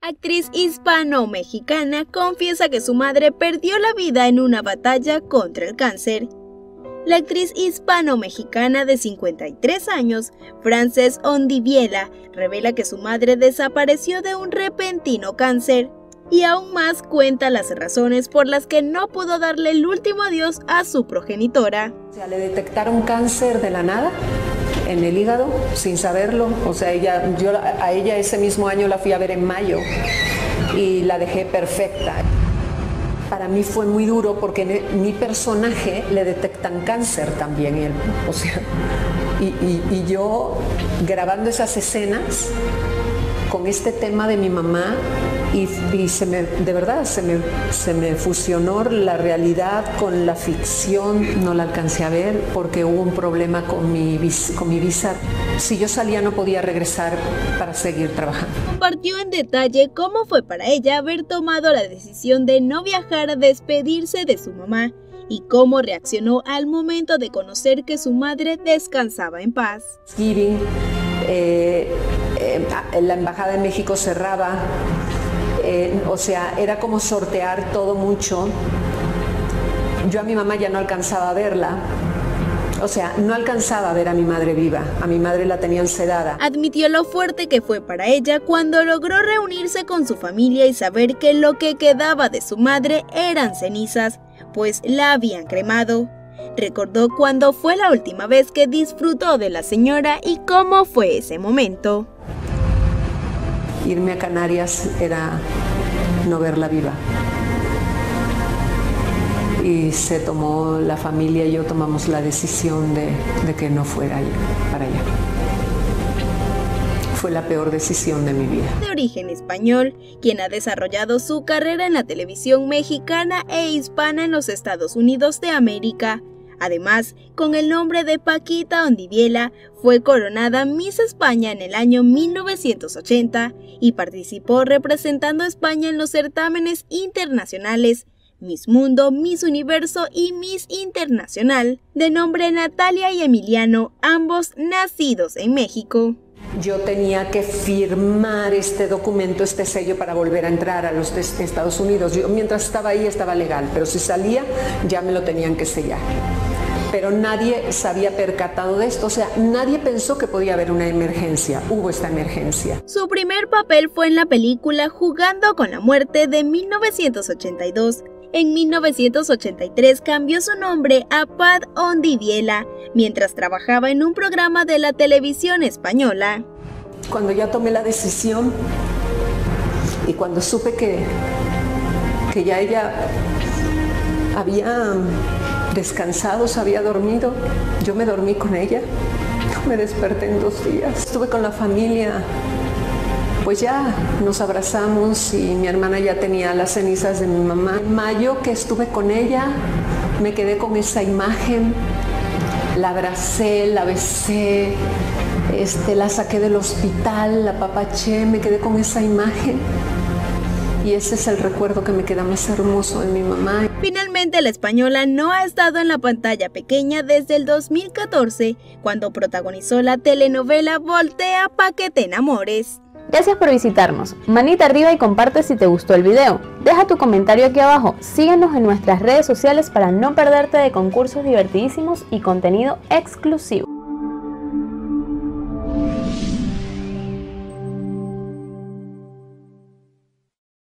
Actriz hispano-mexicana confiesa que su madre perdió la vida en una batalla contra el cáncer. La actriz hispano-mexicana de 53 años, Frances Ondiviela, revela que su madre desapareció de un repentino cáncer y aún más cuenta las razones por las que no pudo darle el último adiós a su progenitora. Le detectaron cáncer de la nada en el hígado sin saberlo. O sea, yo a ella ese mismo año la fui a ver en mayo y la dejé perfecta. Para mí fue muy duro porque en mi personaje le detectan cáncer también. Y yo grabando esas escenas con este tema de mi mamá y de verdad se me fusionó la realidad con la ficción. No la alcancé a ver porque hubo un problema con mi visa. Si yo salía no podía regresar para seguir trabajando. Compartió en detalle cómo fue para ella haber tomado la decisión de no viajar a despedirse de su mamá y cómo reaccionó al momento de conocer que su madre descansaba en paz. La embajada de México cerraba, o sea, era como sortear todo mucho. Yo a mi mamá ya no alcanzaba a verla. O sea, no alcanzaba a ver a mi madre viva, a mi madre la tenían sedada. Admitió lo fuerte que fue para ella cuando logró reunirse con su familia y saber que lo que quedaba de su madre eran cenizas, pues la habían cremado. Recordó cuándo fue la última vez que disfrutó de la señora y cómo fue ese momento. Irme a Canarias era no verla viva. Y se tomó, la familia y yo tomamos la decisión de que no fuera para allá. Fue la peor decisión de mi vida. De origen español, quien ha desarrollado su carrera en la televisión mexicana e hispana en los Estados Unidos de América. Además, con el nombre de Paquita Ondiviela, fue coronada Miss España en el año 1980 y participó representando a España en los certámenes internacionales Miss Mundo, Miss Universo y Miss Internacional, de nombre Natalia y Emiliano, ambos nacidos en México. Yo tenía que firmar este documento, este sello para volver a entrar a los Estados Unidos. Yo, mientras estaba ahí estaba legal, pero si salía ya me lo tenían que sellar. Pero nadie se había percatado de esto, o sea, nadie pensó que podía haber una emergencia. Hubo esta emergencia. Su primer papel fue en la película Jugando con la Muerte de 1982. En 1983 cambió su nombre a Pat Ondiviela, mientras trabajaba en un programa de la televisión española. Cuando ya tomé la decisión y cuando supe que ya ella había descansado, se había dormido, yo me dormí con ella, me desperté en 2 días. Estuve con la familia. Pues ya nos abrazamos y mi hermana ya tenía las cenizas de mi mamá. En mayo que estuve con ella, me quedé con esa imagen, la abracé, la besé, la saqué del hospital, la apapaché, me quedé con esa imagen. Y ese es el recuerdo que me queda más hermoso de mi mamá. Finalmente, la española no ha estado en la pantalla pequeña desde el 2014, cuando protagonizó la telenovela Voltea pa' que te enamores. Gracias por visitarnos, manita arriba y comparte si te gustó el video. Deja tu comentario aquí abajo, síguenos en nuestras redes sociales para no perderte de concursos divertidísimos y contenido exclusivo.